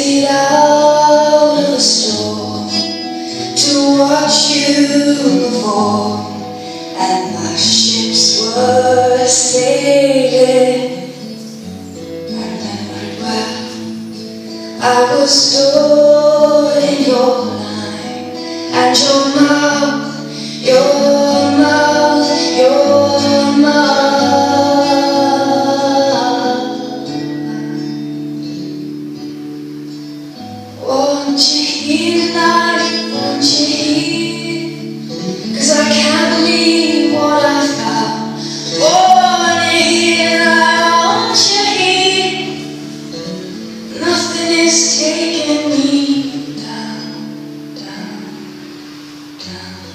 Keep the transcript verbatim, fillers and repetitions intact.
drifted out of the storm to watch you perform, and my ships were sailing. I remember it well. I was stored in your line, and your mouth, your mouth, your mouth. Won't you hear tonight, won't you hear? 'Cause I can't believe what I found. Won't you hear tonight, won't you hear? Nothing is taking me down, down, down.